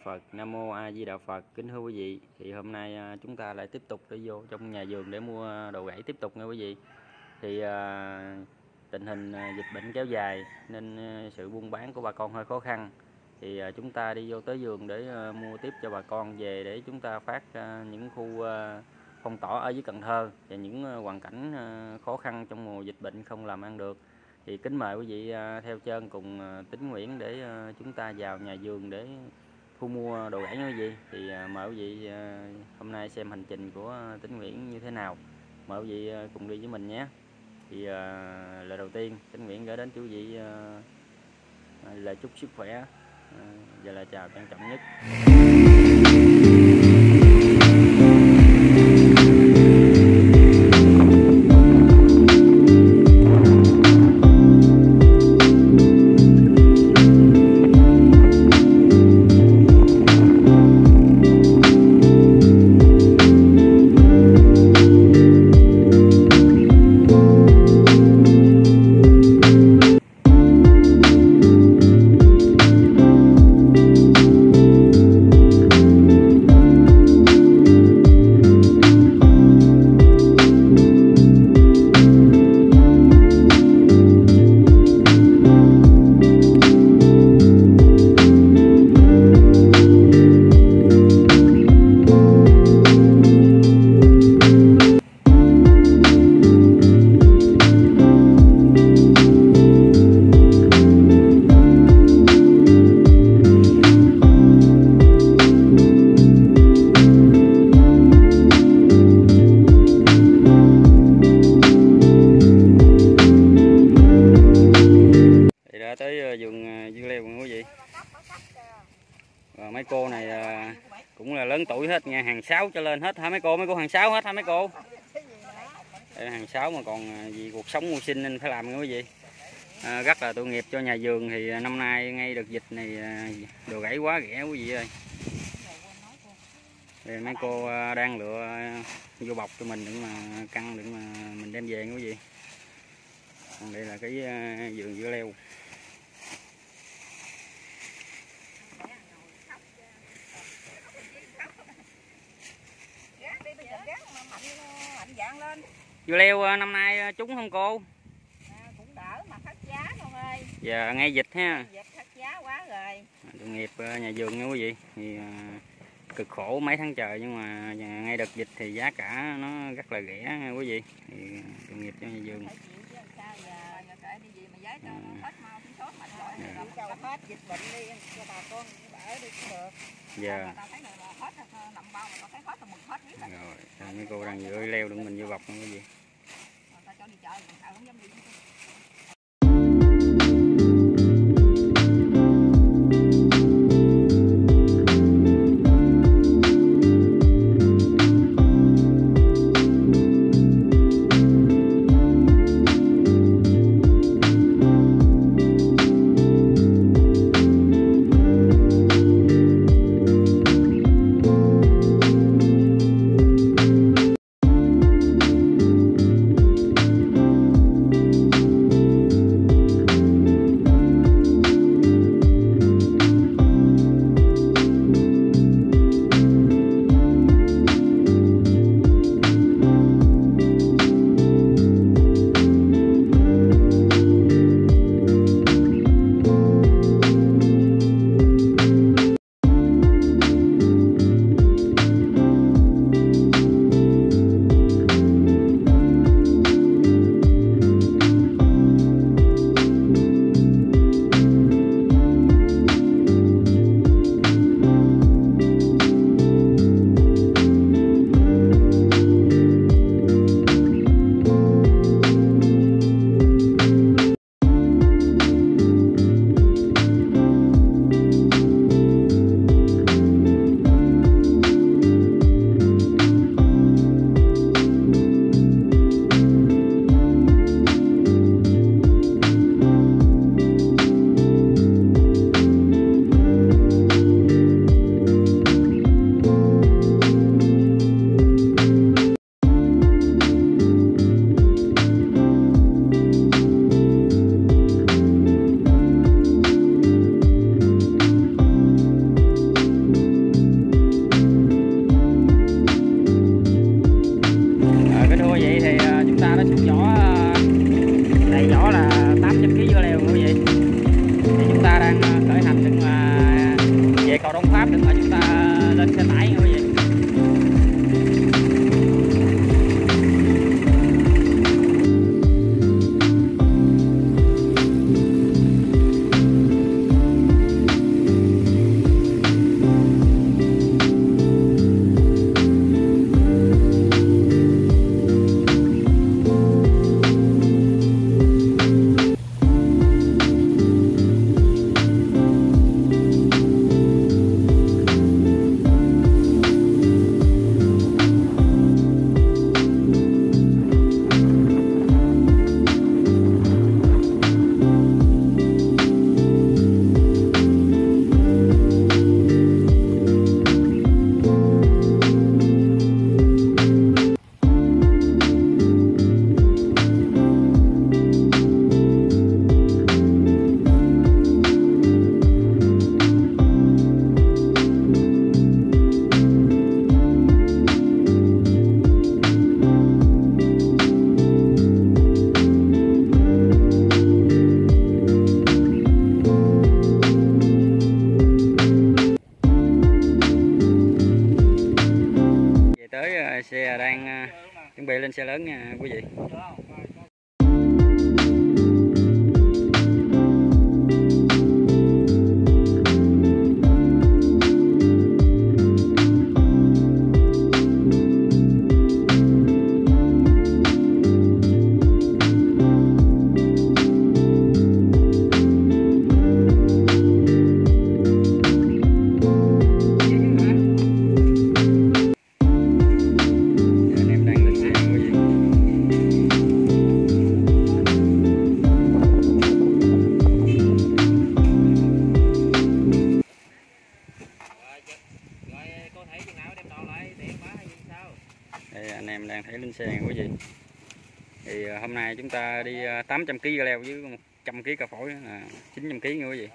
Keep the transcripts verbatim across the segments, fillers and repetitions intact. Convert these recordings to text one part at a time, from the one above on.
Phật. Nam Mô A Di Đà Phật. Kính thưa quý vị, thì hôm nay chúng ta lại tiếp tục để vô trong nhà vườn để mua đồ gãy tiếp tục nha quý vị. Thì à, tình hình dịch bệnh kéo dài nên sự buôn bán của bà con hơi khó khăn. Thì à, chúng ta đi vô tới vườn để à, mua tiếp cho bà con về để chúng ta phát à, những khu à, phong tỏa ở dưới Cần Thơ và những à, hoàn cảnh à, khó khăn trong mùa dịch bệnh không làm ăn được. Thì kính mời quý vị à, theo chân cùng à, Tính Nguyễn để à, chúng ta vào nhà vườn để thu mua đồ gãy nha quý vị. Thì à, mời quý vị à, hôm nay xem hành trình của Tính Nguyễn như thế nào. Mời quý vị à, cùng đi với mình nhé. Thì à, lời đầu tiên Tính Nguyễn gửi đến quý vị à, lời chúc sức khỏe à, và lời chào trân trọng nhất. Tới vườn dưa leo quý vị. Và mấy cô này cũng là lớn tuổi hết nha, hàng sáu cho lên hết hả mấy cô? Mấy cô hàng sáu hết hả mấy cô? Đây là hàng sáu mà còn vì cuộc sống mưu sinh nên phải làm nha quý vị. À, rất là tội nghiệp cho nhà vườn. Thì năm nay ngay đợt dịch này đồ gãy quá rẻ quý vị ơi. Đây, mấy cô đang lựa vô bọc cho mình để mà căng để mà mình đem về nha quý vị. Còn đây là cái vườn dưa leo. Dưa leo năm nay trúng không cô? À, cũng đỡ mà thất giá con ơi. Giờ ngay dịch ha. Dịch thất giá quá rồi. Tội nghiệp nhà vườn nha quý vị. Thì cực khổ mấy tháng trời nhưng mà ngay đợt dịch thì giá cả nó rất là rẻ nha quý vị. Thì tội nghiệp cho nhà vườn. Hết dịch bệnh đi cho bà con đỡ đi cũng được. Dạ. Rồi, mấy cô đang vừa leo đừng mình vô bọc nha quý vị. lên xe lớn nha quý vị. Đây, anh em đang thấy lên xe nè quý vị. Thì hôm nay chúng ta đi tám trăm ki lô leo với một trăm ki lô cà phổi là chín trăm ki lô nha quý vị.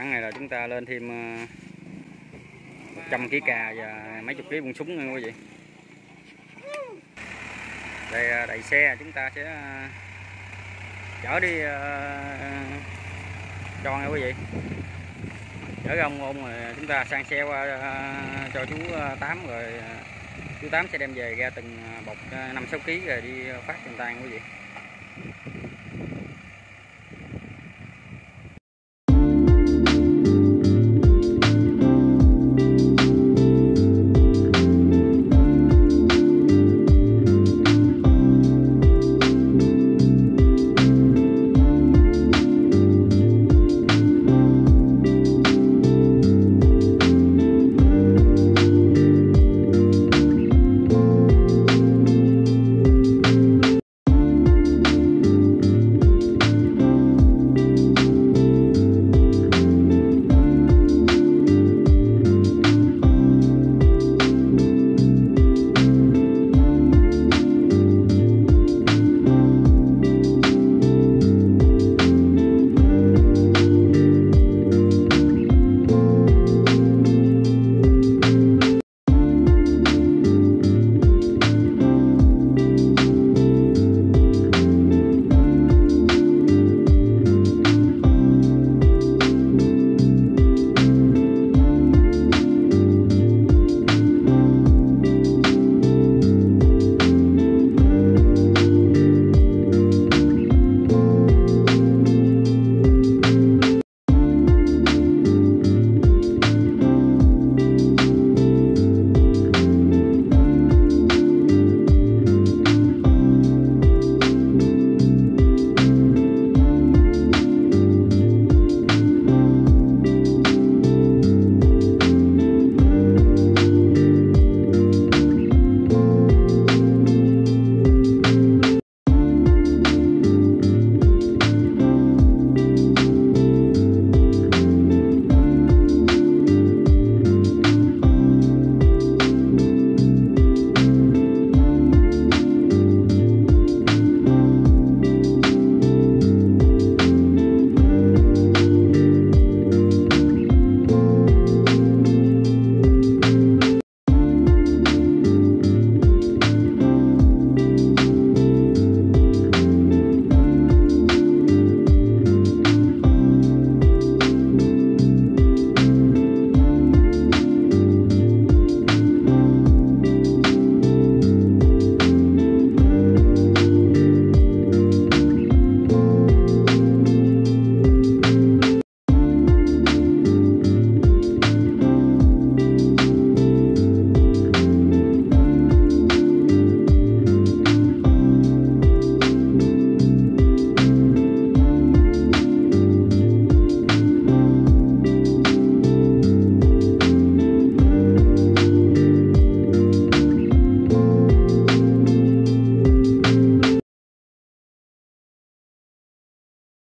Khoảng này là chúng ta lên thêm một trăm ký cà và mấy chục ký bông súng nha quý vị. Đây đẩy xe chúng ta sẽ chở đi cho nha quý vị. Chở ông ôn rồi chúng ta sang xe qua cho chú Tám, rồi chú Tám sẽ đem về ra từng bọc năm sáu ký rồi đi phát cho người ta nha quý vị.